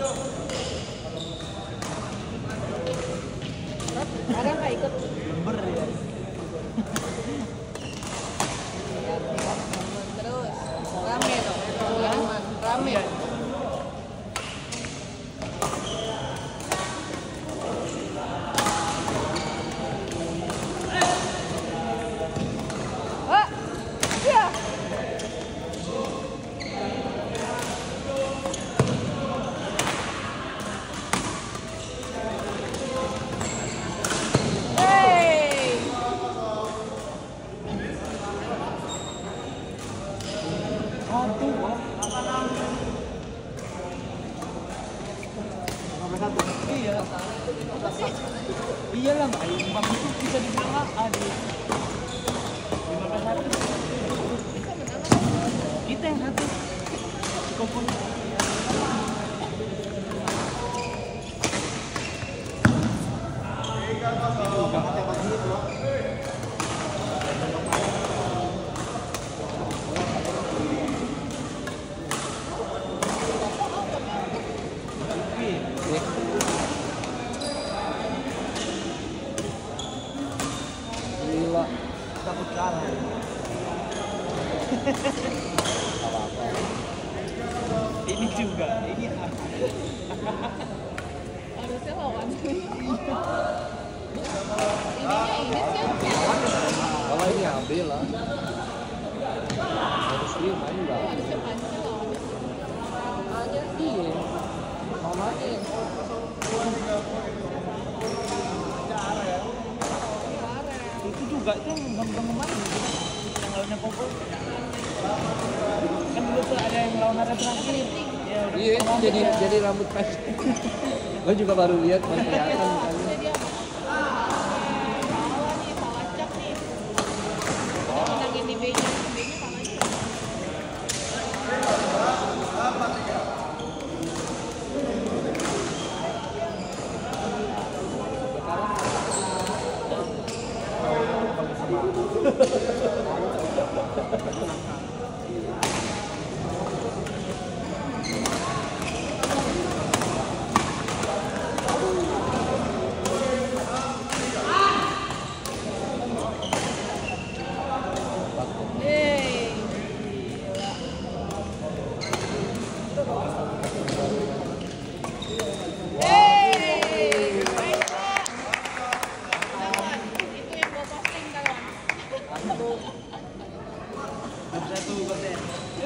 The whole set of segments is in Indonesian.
Ada nggak ikut? Lember ya. Terus rame dong, rame. Ah, ya. Hey. Satu, Bos. Iya. Iya lah, Mbak. Bang itu bisa dibilang A di 15-1. Kita yang satu. Kopon. Gila. Takut kalah. Apa-apa. Ini juga, ini Harusnya lawan. Ininya ini sih. Kalau ini ambil lah. Harus terima juga. Harusnya pancel lawan. Aja iya. Mau main. itu juga itu yang kemarin yang lawannya Popo. Kan dulu tuh ada yang lawan ada terakhir. Ya, Iya, itu jadi rambut pendek. Lo juga baru lihat kan kelihatan kan. Jadi apa? Salah nih, salah cak nih. Udah menangin di B-nya salah cak. Yeay, gila. Yeay, baik Kak. Kawan, itu yang gua posting kawan. Satu konten.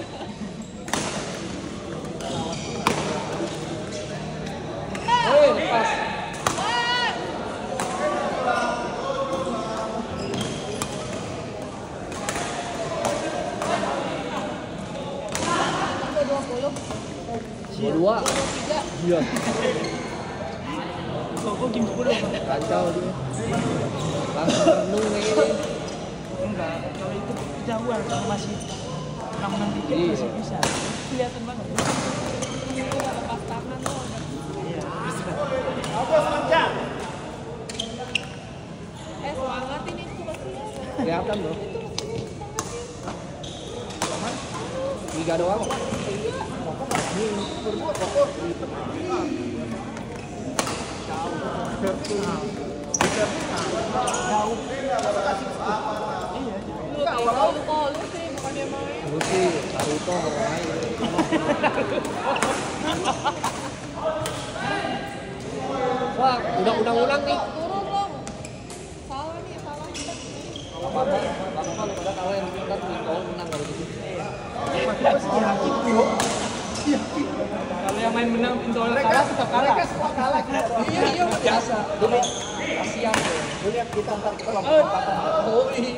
Lepas. Dua. Iya. Popo game 10. Kacau dia. Langsung renung nih ini. Enggak, kalau itu kejauhan kalau masih 6 dikit Iya. masih bisa. Kelihatan banget. Itu udah lepas tangan tuh. Iya. Semangatin itu kasihan. Kelihatan loh. 3 doang. Jauh. Iya. Lu kalau lu sih bukannya main. Lu sih Naruto main. Wah, ulang nih. Turun dong. Salah nih, salah. Apa-apa lu pada kalah yang kita kau menang kalau gitu. Kalau yang main menang intoleran kalah tetap kalah. Mereka semua kalah gitu. Iya biasa. Dulu kasihan tuh. Lu lihat kita antar kelompok-kelompok. Oh iya.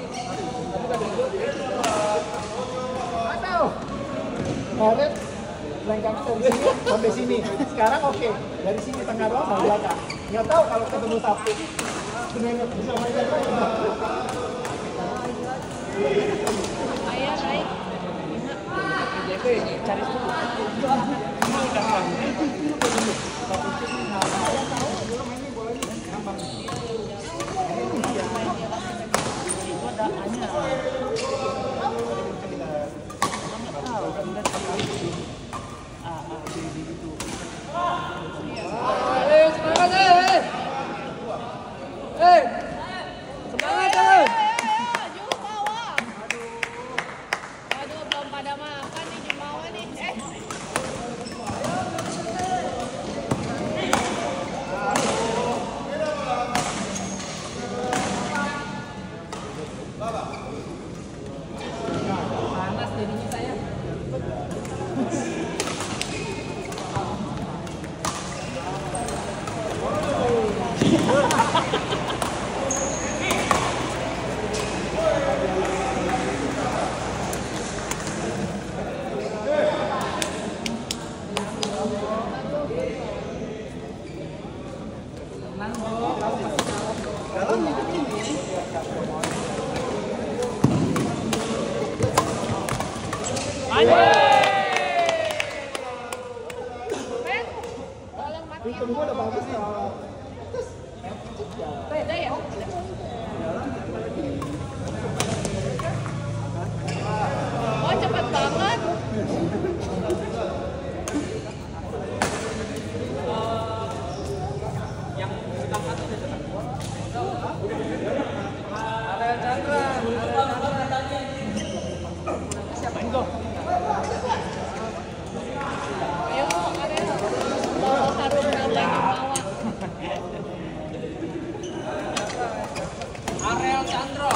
Aduh. Kemarin lengkapnya dari sini sampai sini. Sekarang oke. Dari sini tengah doang sampai belakang. Nggak tahu kalau ketemu Sabtu. Sebenarnya bisa main Ayah naik. JP cari dulu. Itu ada A-nya. Nggak tahu kan udah tahu A, B, D gitu. Ben, tolong mati. Hitung gua udah bagus nih. Beda ya? Oh, cepet banget. Ayo, Ariel. Bawa harum nambah bawa. Ariel Chandra.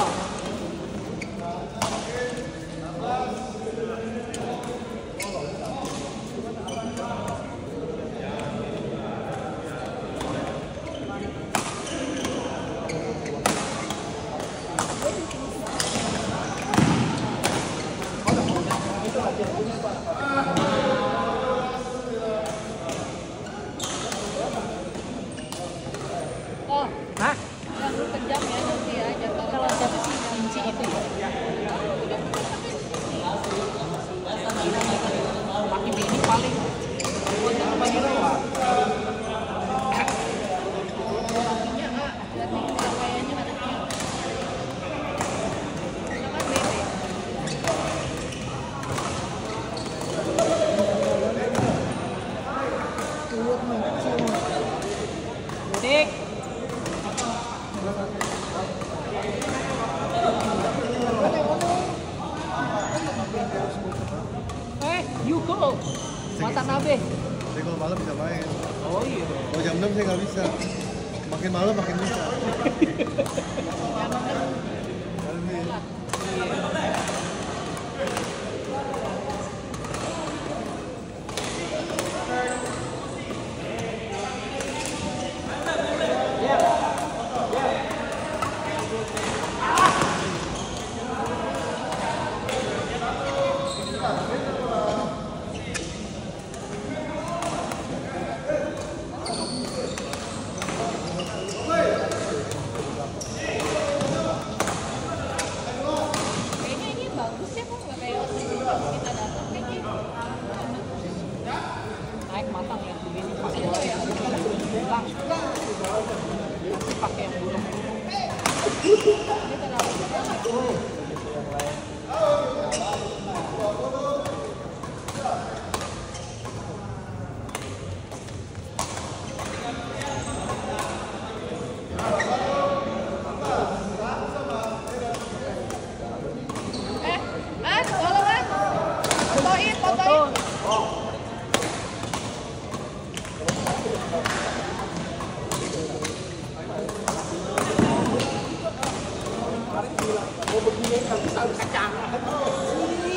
Oh, Hah? yang lu kejam ya nanti ya. Jatuh. Kalau siapa sih kunci itu ya? Pakai ini paling apa gitu? Kakinya A, berarti kayaknya anaknya. Sama bebe. Dik. You go. Watanabe. Saya kalau malam bisa main. Oh iya. Kalau jam 6 saya nggak bisa. Makin malam makin bisa. Malam ya. Kayaknya ini bagus ya, kok nggak kayak waktu sebelum kita datang kayaknya. Naik matang ya. Ini pakai Oh ya. bilang. Pakai yang burung. Ini terlalu banget. Tolong An. Fotoin, fotoin. Mau begini nggak bisa kacang.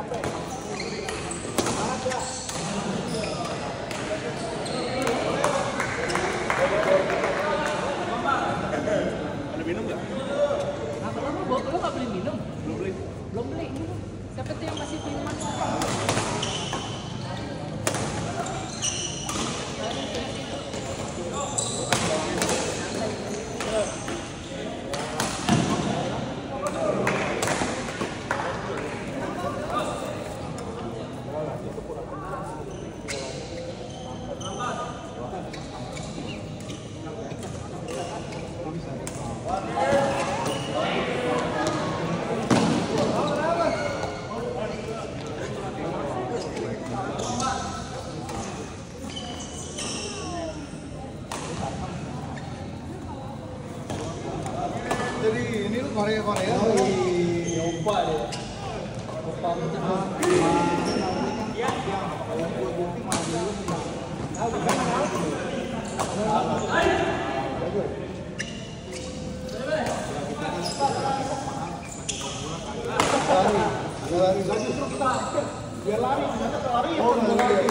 Ada minum nggak? Lo nggak beli minum? Belum beli. Belum beli. Siapa tuh yang masih Firman? Jadi ini lu Korea. Nyoba deh. Dia lari, ternyata lari ya bukan lari.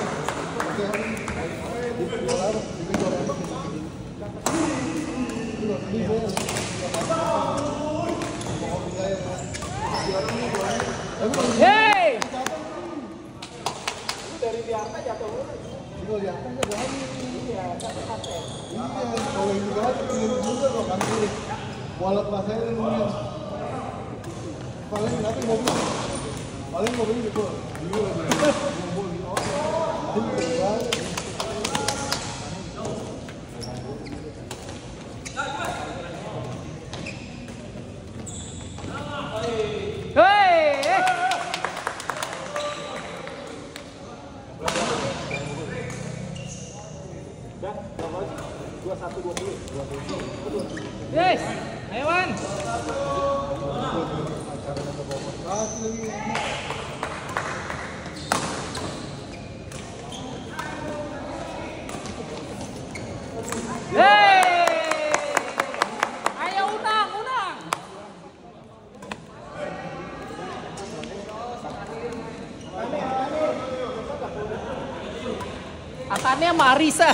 Hey! Dari Tiarta jatuh lu. Iya, kalau ini juga pilih juga kok kan pilih. Walau bahasanya itu mungkin paling tapi mobil itu iya Hey! dan berapa sih? 21-20. Yes! Ayoan! Hey! Ayo unang! Akannya Marisa.